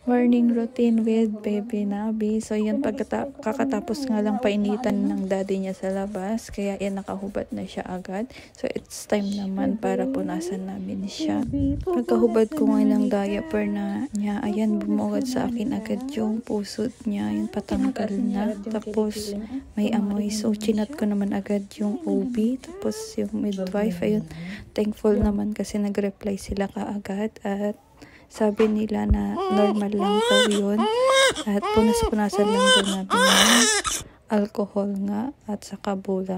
Morning routine with Baby Nabi. So yan, kakatapos nga lang painitan ng daddy niya sa labas. Kaya yan, nakahubad na siya agad. So it's time naman para punasan namin siya. Pagkahubad ko nga ng diaper na niya, ayan, bumugad sa akin agad yung pusod niya. Yung patanggal na. Tapos may amoy. So chinat ko naman agad yung OB. Tapos yung midwife, ayun, thankful naman kasi nag-reply sila kaagad. At sabi nila na normal lang daw yun. At punas-punasan lang daw namin ng alcohol nga at saka bulak.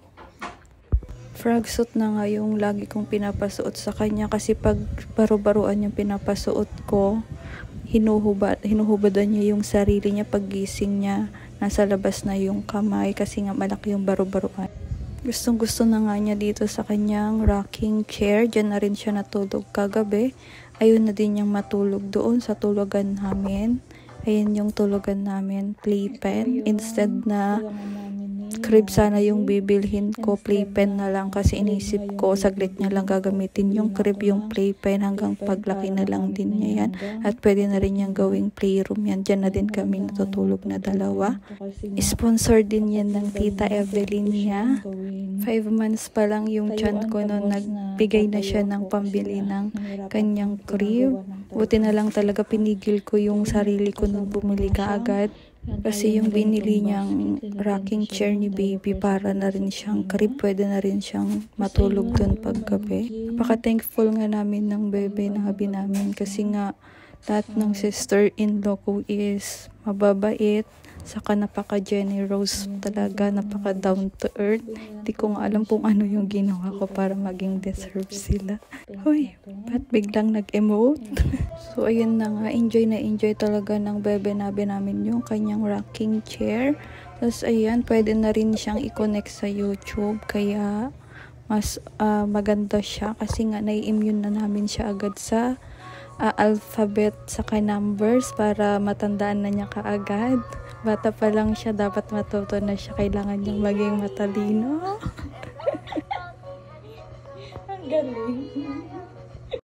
Frog suit na nga yung lagi kong pinapasuot sa kanya kasi pag baro-baruan yung pinapasuot ko, hinuhubadan niya yung sarili niya pag gising niya. Nasa labas na yung kamay kasi nga malaki yung baro-baruan. Gustong-gusto na nga niya dito sa kanyang rocking chair. Diyan na rin siya natulog kagabi. Ayun na din niyang matulog doon sa tulugan namin. Ayan yung tulugan namin, playpen. Instead na crib sana yung bibilhin ko, playpen na lang kasi inisip ko saglit niya lang gagamitin yung crib, yung playpen hanggang paglaki na lang din niya yan. At pwede na rin niyang gawing playroom yan. Diyan na din kami natutulog na dalawa. Sponsor din yan ng Tita Evelyn niya. 5 months pa lang yung tiyan ko noon, nagbigay na siya ng pambili ng kanyang crib. Buti na lang talaga pinigil ko yung sarili ko nung bumili kaagad. Kasi yung binili niyang rocking chair ni baby, para na rin siyang crib, pwede na rin siyang matulog doon paggabi. Napaka-thankful nga namin ng bebe na habi namin kasi nga lahat ng sister-in-law ko is mababait, saka napaka-generous talaga, napaka-down to earth. Hindi ko nga alam kung ano yung ginawa ko para maging deserve sila. Hoy, ba't biglang nag-emote? So, ayun na nga, enjoy na enjoy talaga ng bebe nabi namin yung kanyang rocking chair. Tapos, ayan, pwede na rin siyang i-connect sa YouTube, kaya mas maganda siya kasi nga nai-immune na namin siya agad sa alphabet saka numbers para matandaan na niya kaagad. Bata pa lang siya, dapat matuto na siya. Kailangan niyang maging matalino. Ang galing.